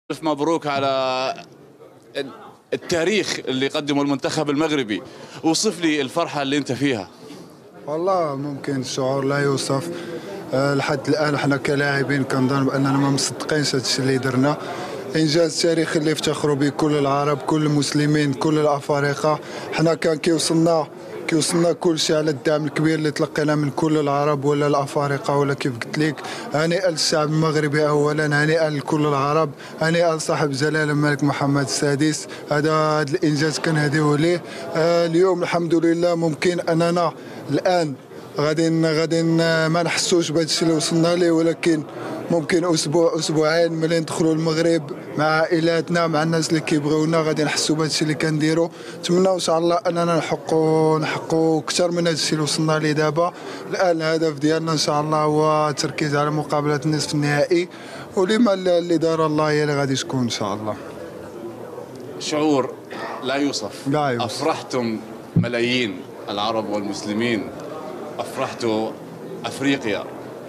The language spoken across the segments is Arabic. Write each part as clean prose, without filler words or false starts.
ألف مبروك على التاريخ اللي قدمه المنتخب المغربي. وصف لي الفرحة اللي أنت فيها. والله ممكن الشعور لا يوصف. لحد الان حنا كلاعبين كنظن باننا ما مصدقينش هذا الشيء اللي درنا. انجاز تاريخي اللي يفتخروا به كل العرب، كل المسلمين، كل الافارقه. حنا كان كيوصلنا كل شيء على الدعم الكبير اللي تلقينا من كل العرب ولا الافارقه، ولا كيف قلت لك هنيئا للشعب المغربي اولا، هنيئا لكل العرب، هنيئا لصاحب جلاله الملك محمد السادس. هذا الانجاز كنهديه ليه. اليوم الحمد لله ممكن اننا الان غادي ما نحسوش بهذا الشيء اللي وصلنا ليه، ولكن ممكن اسبوعين ملي ندخلوا المغرب مع عائلاتنا مع الناس اللي كيبغيونا غادي نحسوا بهذا الشيء اللي كنديروا. نتمنى ان شاء الله اننا نحققوا اكثر من هذا الشيء اللي وصلنا ليه دابا. الان الهدف ديالنا ان شاء الله هو التركيز على مقابله النصف النهائي، ولما اللي دار الله هي اللي غادي تكون ان شاء الله. شعور لا يوصف. لا يوصف. أفرحتم ملايين العرب والمسلمين، أفرحتوا أفريقيا.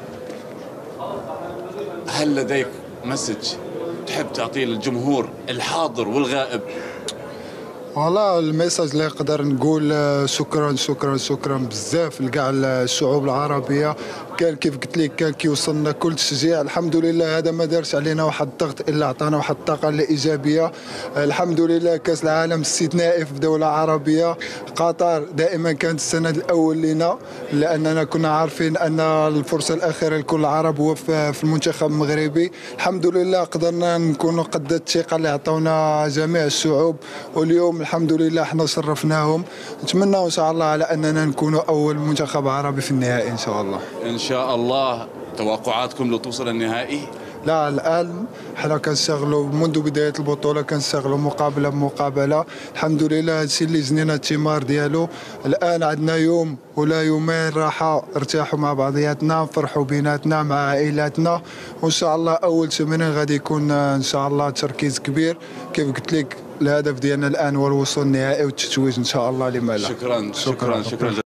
هل لديك مسج تحب تعطيه للجمهور الحاضر والغائب؟ والله الميساج اللي نقدر نقول شكرا شكرا شكرا بزاف لكاع الشعوب العربيه. كان كيف قلت لك كان كيوصلنا كل تشجيع. الحمد لله هذا ما دارش علينا واحد الضغط الا عطانا واحد الطاقه الايجابيه. الحمد لله كاس العالم استثنائي في دوله عربيه. قطر دائما كانت السند الاول لنا، لاننا كنا عارفين ان الفرصه الاخيره لكل العرب هو في المنتخب المغربي. الحمد لله قدرنا نكونوا قد الثقه اللي عطونا جميع الشعوب، واليوم الحمد لله احنا شرفناهم. نتمنى ان شاء الله على اننا نكونوا اول منتخب عربي في النهائي ان شاء الله. إن شاء الله. توقعاتكم لتوصل النهائي؟ لا الان حنا كنشتغلوا منذ بدايه البطوله، كنشتغلوا مقابله بمقابله. الحمد لله هادشي اللي جنينا الثمار ديالو. الان عندنا يوم ولا يومين راحه ارتاحوا مع بعضياتنا، نفرحوا بيناتنا مع عائلاتنا، وان شاء الله اول تمرين غادي يكون ان شاء الله تركيز كبير. كيف قلت لك الهدف ديالنا الان هو الوصول النهائي والتتويج ان شاء الله. لما لا. شكرا.